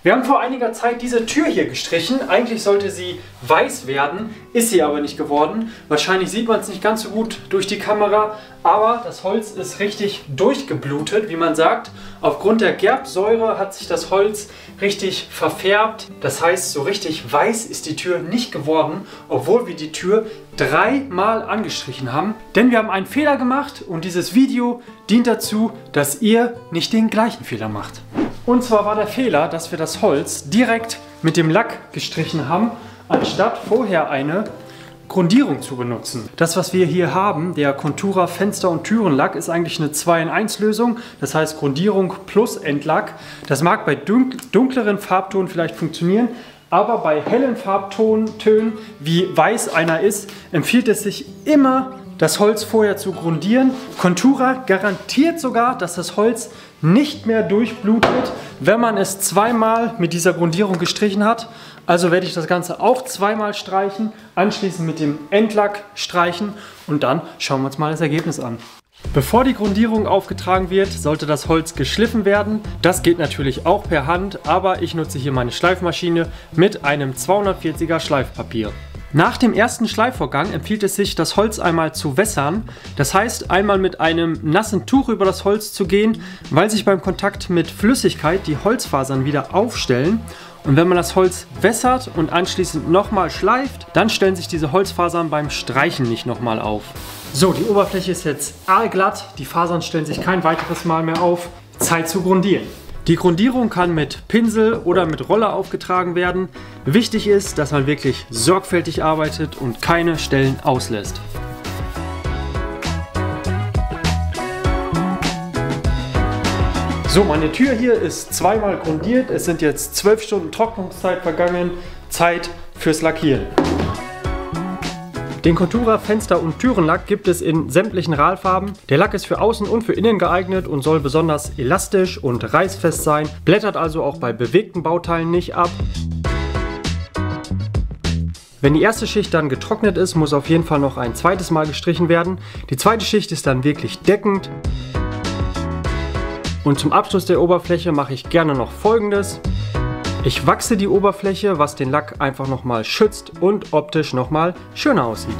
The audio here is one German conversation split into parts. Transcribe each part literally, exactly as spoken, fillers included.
Wir haben vor einiger Zeit diese Tür hier gestrichen. Eigentlich sollte sie weiß werden, ist sie aber nicht geworden. Wahrscheinlich sieht man es nicht ganz so gut durch die Kamera, aber das Holz ist richtig durchgeblutet, wie man sagt. Aufgrund der Gerbsäure hat sich das Holz richtig verfärbt. Das heißt, so richtig weiß ist die Tür nicht geworden, obwohl wir die Tür dreimal angestrichen haben. Denn wir haben einen Fehler gemacht und dieses Video dient dazu, dass ihr nicht den gleichen Fehler macht. Und zwar war der Fehler, dass wir das Holz direkt mit dem Lack gestrichen haben, anstatt vorher eine Grundierung zu benutzen. Das, was wir hier haben, der Contura Fenster- und Türenlack, ist eigentlich eine zwei in eins Lösung. Das heißt Grundierung plus Entlack. Das mag bei dunkleren Farbtonen vielleicht funktionieren, aber bei hellen Farbtönen, wie weiß einer ist, empfiehlt es sich immer, das Holz vorher zu grundieren. Contura garantiert sogar, dass das Holz nicht mehr durchblutet, wenn man es zweimal mit dieser Grundierung gestrichen hat. Also werde ich das Ganze auch zweimal streichen, anschließend mit dem Entlack streichen und dann schauen wir uns mal das Ergebnis an. Bevor die Grundierung aufgetragen wird, sollte das Holz geschliffen werden. Das geht natürlich auch per Hand, aber ich nutze hier meine Schleifmaschine mit einem zweihundertvierziger Schleifpapier. Nach dem ersten Schleifvorgang empfiehlt es sich, das Holz einmal zu wässern. Das heißt, einmal mit einem nassen Tuch über das Holz zu gehen, weil sich beim Kontakt mit Flüssigkeit die Holzfasern wieder aufstellen. Und wenn man das Holz wässert und anschließend nochmal schleift, dann stellen sich diese Holzfasern beim Streichen nicht nochmal auf. So, die Oberfläche ist jetzt aalglatt, die Fasern stellen sich kein weiteres Mal mehr auf. Zeit zu grundieren. Die Grundierung kann mit Pinsel oder mit Roller aufgetragen werden. Wichtig ist, dass man wirklich sorgfältig arbeitet und keine Stellen auslässt. So, meine Tür hier ist zweimal grundiert. Es sind jetzt zwölf Stunden Trocknungszeit vergangen. Zeit fürs Lackieren. Den Contura Fenster- und Türenlack gibt es in sämtlichen Ralfarben. Der Lack ist für außen und für innen geeignet und soll besonders elastisch und reißfest sein. Blättert also auch bei bewegten Bauteilen nicht ab. Wenn die erste Schicht dann getrocknet ist, muss auf jeden Fall noch ein zweites Mal gestrichen werden. Die zweite Schicht ist dann wirklich deckend. Und zum Abschluss der Oberfläche mache ich gerne noch Folgendes. Ich wachse die Oberfläche, was den Lack einfach nochmal schützt und optisch nochmal schöner aussieht.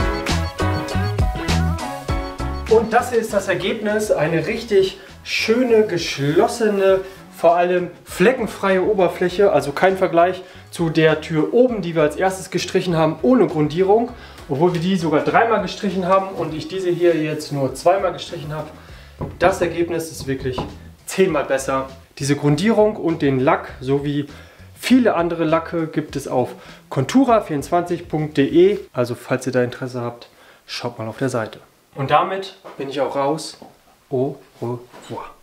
Und das hier ist das Ergebnis, eine richtig schöne, geschlossene, vor allem fleckenfreie Oberfläche, also kein Vergleich zu der Tür oben, die wir als erstes gestrichen haben, ohne Grundierung, obwohl wir die sogar dreimal gestrichen haben und ich diese hier jetzt nur zweimal gestrichen habe. Das Ergebnis ist wirklich zehnmal besser. Diese Grundierung und den Lack sowie viele andere Lacke gibt es auf contura vierundzwanzig punkt de. Also falls ihr da Interesse habt, schaut mal auf der Seite. Und damit bin ich auch raus. Au revoir.